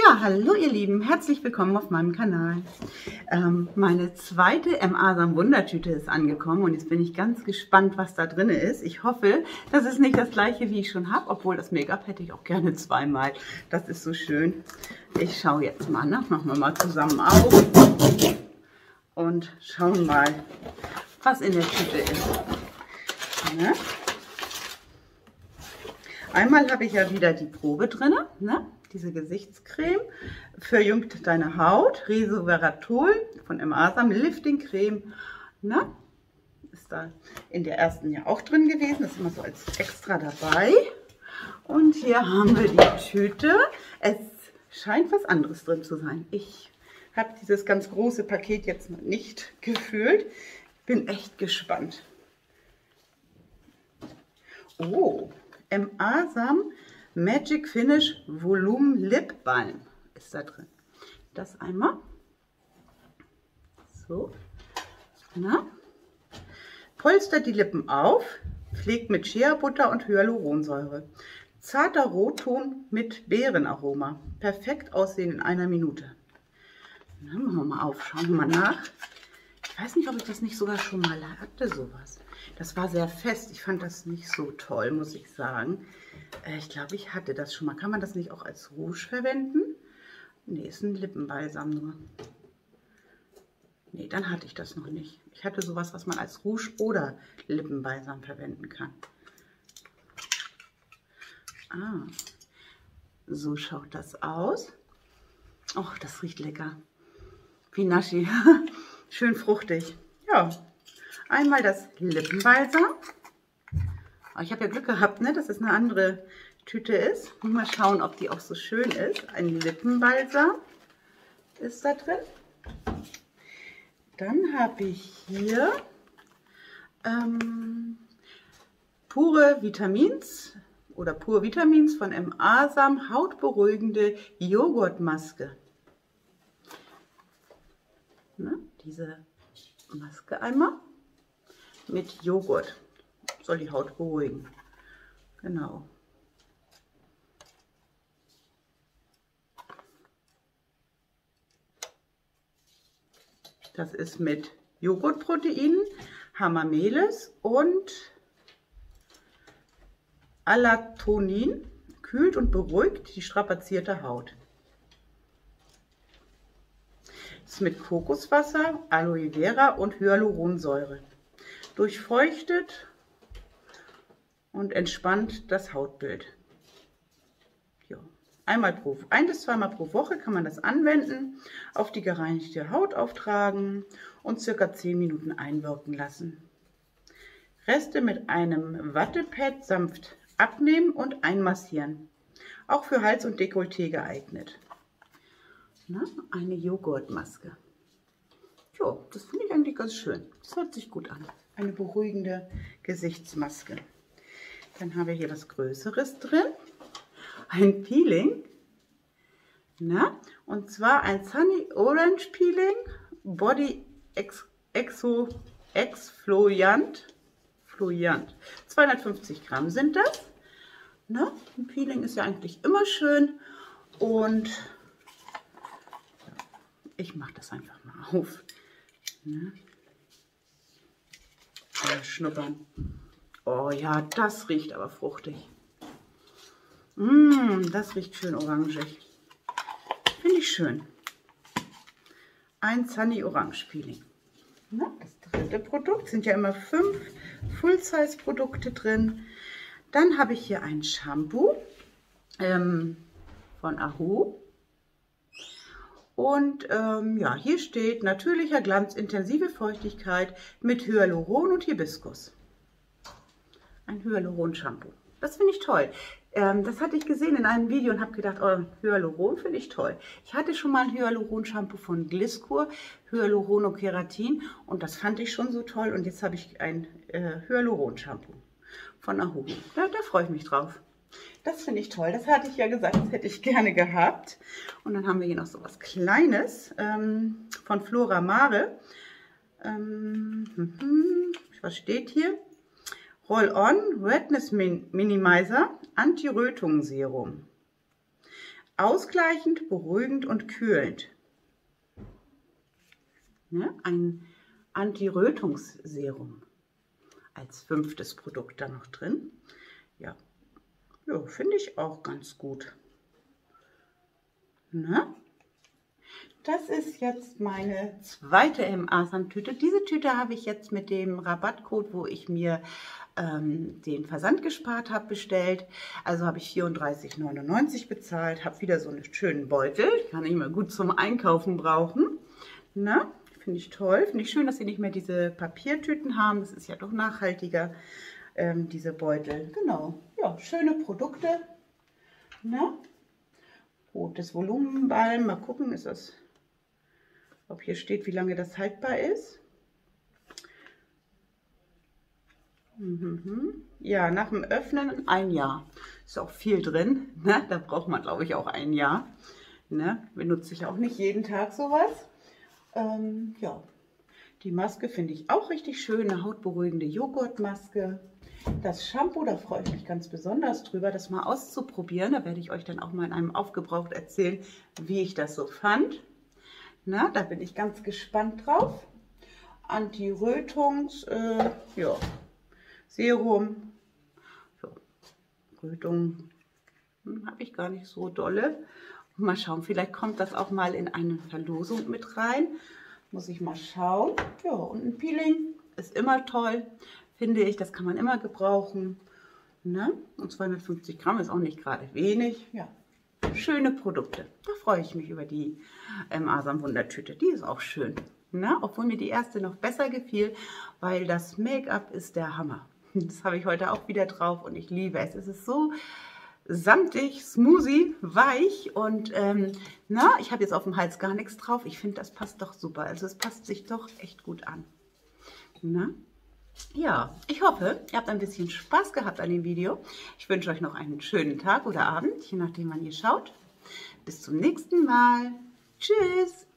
Ja, hallo ihr Lieben, herzlich willkommen auf meinem Kanal. Meine zweite M-Asam Wundertüte ist angekommen und jetzt bin ich ganz gespannt, was da drin ist. Ich hoffe, das ist nicht das gleiche, wie ich schon habe, obwohl das Make-up hätte ich auch gerne zweimal. Das ist so schön. Ich schaue jetzt mal, ne? Machen wir mal zusammen auf und schauen mal, was in der Tüte ist. Ne? Einmal habe ich ja wieder die Probe drin, ne? Diese Gesichtscreme, verjüngt deine Haut, Resveratrol von M-Asam, Lifting Creme, ne? Ist da in der ersten ja auch drin gewesen, das ist immer so als extra dabei. Und hier haben wir die Tüte. Es scheint was anderes drin zu sein. Ich habe dieses ganz große Paket jetzt noch nicht gefühlt. Bin echt gespannt. Oh, M-Asam Magic Finish Volume Lip Balm ist da drin. Das einmal. So. Na? Polstert die Lippen auf, pflegt mit Shea Butter und Hyaluronsäure. Zarter Rotton mit Beerenaroma. Perfekt aussehen in einer Minute. Na, machen wir mal auf, schauen wir mal nach. Ich weiß nicht, ob ich das nicht sogar schon mal hatte, sowas. Das war sehr fest. Ich fand das nicht so toll, muss ich sagen. Ich glaube, ich hatte das schon mal. Kann man das nicht auch als Rouge verwenden? Nee, ist ein Lippenbalsam nur. Nee, dann hatte ich das noch nicht. Ich hatte sowas, was man als Rouge oder Lippenbalsam verwenden kann. Ah, so schaut das aus. Och, das riecht lecker. Wie Naschi. Schön fruchtig. Ja, einmal das Lippenbalsam. Ich habe ja Glück gehabt, ne, dass es eine andere Tüte ist. Mal schauen, ob die auch so schön ist. Ein Lippenbalsam ist da drin. Dann habe ich hier pure Vitamins oder Pur Vitamins von M-Asam hautberuhigende Joghurtmaske. Ne, diese Maske einmal mit Joghurt. Soll die Haut beruhigen. Genau. Das ist mit Joghurtproteinen, Hamamelis und Allantoin. Kühlt und beruhigt die strapazierte Haut. Das ist mit Kokoswasser, Aloe Vera und Hyaluronsäure. Durchfeuchtet und entspannt das Hautbild. Ja. Ein- bis zweimal pro Woche kann man das anwenden, auf die gereinigte Haut auftragen und ca. 10 Minuten einwirken lassen. Reste mit einem Wattepad sanft abnehmen und einmassieren. Auch für Hals und Dekolleté geeignet. Na, eine Joghurtmaske. Ja, das finde ich eigentlich ganz schön. Das hört sich gut an. Eine beruhigende Gesichtsmaske. Dann haben wir hier was Größeres drin. Ein Peeling. Na, und zwar ein Sunny Orange Peeling. Body Exfoliant. 250 Gramm sind das. Na, ein Peeling ist ja eigentlich immer schön. Und ich mache das einfach mal auf. Na. Schnuppern. Oh ja, das riecht aber fruchtig. Das riecht schön orangig. Finde ich schön. Ein Sunny Orange Peeling. Na, das dritte Produkt. Sind ja immer 5 Full-Size-Produkte drin. Dann habe ich hier ein Shampoo von Ahu. Und ja, hier steht natürlicher Glanz, intensive Feuchtigkeit mit Hyaluron und Hibiskus. Ein Hyaluron-Shampoo. Das finde ich toll. Das hatte ich gesehen in einem Video und habe gedacht, oh, Hyaluron finde ich toll. Ich hatte schon mal ein Hyaluron-Shampoo von Gliskur, Hyaluron und Keratin, und das fand ich schon so toll. Und jetzt habe ich ein Hyaluron-Shampoo von Ahu. Da freue ich mich drauf. Das finde ich toll. Das hatte ich ja gesagt, das hätte ich gerne gehabt. Und dann haben wir hier noch so was Kleines von Flora Mare. Was steht hier? Roll-On Redness Minimizer Anti-Rötungsserum. Ausgleichend, beruhigend und kühlend. Ne? Ein Anti-Rötungsserum als 5. Produkt da noch drin. Ja, ja, finde ich auch ganz gut. Ne? Das ist jetzt meine zweite M-Asam-Tüte. Diese Tüte habe ich jetzt mit dem Rabattcode, wo ich mir den Versand gespart habe, bestellt. Also habe ich 34,99 bezahlt, habe wieder so einen schönen Beutel. Kann ich mal gut zum Einkaufen brauchen. Na, finde ich toll. Finde ich schön, dass sie nicht mehr diese Papiertüten haben. Das ist ja doch nachhaltiger, diese Beutel. Genau, ja, schöne Produkte. Na? Rotes Volumenbalm. Mal gucken, ist das, ob hier steht, wie lange das haltbar ist. Ja, nach dem Öffnen 1 Jahr. Ist auch viel drin. Ne? Da braucht man, glaube ich, auch 1 Jahr. Ne? Benutze ich auch nicht jeden Tag sowas. Ja, die Maske finde ich auch richtig schön. Eine hautberuhigende Joghurtmaske. Das Shampoo, da freue ich mich ganz besonders drüber, das mal auszuprobieren. Da werde ich euch dann auch mal in einem Aufgebraucht erzählen, wie ich das so fand. Na, da bin ich ganz gespannt drauf. Anti-Rötungs, ja, Serum. So, Rötung habe ich gar nicht so dolle. Mal schauen, vielleicht kommt das auch mal in eine Verlosung mit rein. Muss ich mal schauen. Ja, und ein Peeling ist immer toll, finde ich. Das kann man immer gebrauchen. Ne? Und 250 Gramm ist auch nicht gerade wenig. Ja, schöne Produkte. Da freue ich mich über die Asam Wundertüte. Die ist auch schön. Ne? Obwohl mir die erste noch besser gefiel, weil das Make-up ist der Hammer. Das habe ich heute auch wieder drauf und ich liebe es. Es ist so samtig, smoothie, weich und na, ich habe jetzt auf dem Hals gar nichts drauf. Ich finde, das passt doch super. Also es passt sich doch echt gut an. Na? Ja, ich hoffe, ihr habt ein bisschen Spaß gehabt an dem Video. Ich wünsche euch noch einen schönen Tag oder Abend, je nachdem, wann ihr schaut. Bis zum nächsten Mal. Tschüss!